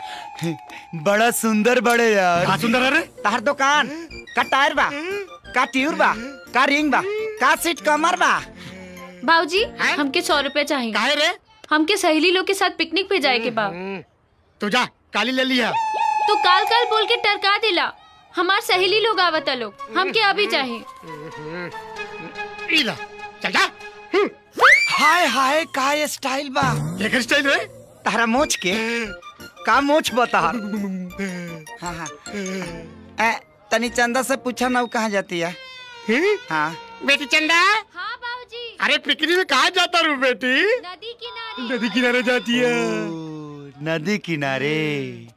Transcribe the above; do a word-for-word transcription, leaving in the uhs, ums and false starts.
बड़ा सुंदर बड़े यार। का सुंदर है रे? तहर दुकान का टायर बा, का ट्यूब बा, का रिंग बा, का सीट कमर बा। बाबूजी हमके सौ रुपए चाहिए। काहे रे? हमके सहेली लोग के साथ पिकनिक पे जाए के बा। तू जा काली ले लिया। तू काल काल बोल के टरका दिला। हमार सहेली लोग आवता लोग, हमके अभी चाहिए। इला चल जा। हाय हाय का ये स्टाइल बा। ये स्टाइल रे? तारा मोच के का मोच बता। हाँ हाँ ए, तनी चंदा से पूछा ना कहाँ जाती है। हाँ बेटी चंदा। हाँ बाबूजी। अरे पिकनिक में कहाँ जाता रू बेटी? नदी किनारे। नदी किनारे जाती है। नदी किनारे